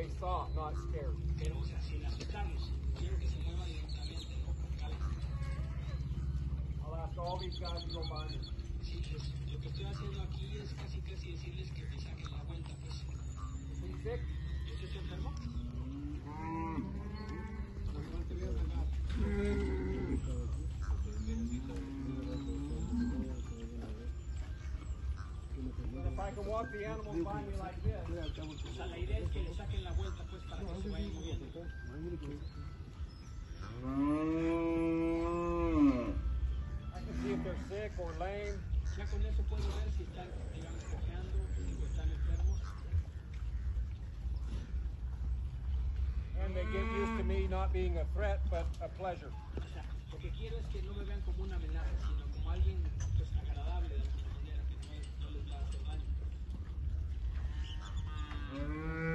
stay soft, not scared. Pero, o sea, sin asustarlos, quiero que se muevan lentamente, ¿no? I'll ask all these guys to go by me. Sí, pues, lo que estoy haciendo aquí es casi decirles que me saquen la vuelta, pues. Is he sick? ¿Este está enfermo? But if I can walk the animals by me like this, O sea, la idea es que le saquen la vuelta, pues, para que se vayan moviendo. I can see if they're sick or lame. Ya con eso puedo ver si están, digamos, cojeando, si están enfermos. And they get used to me not being a threat, but a pleasure. O sea, lo que quiero es que no me vean como una amenaza, sino como alguien, pues, agradable de alguna manera, que no les va a hacer daño.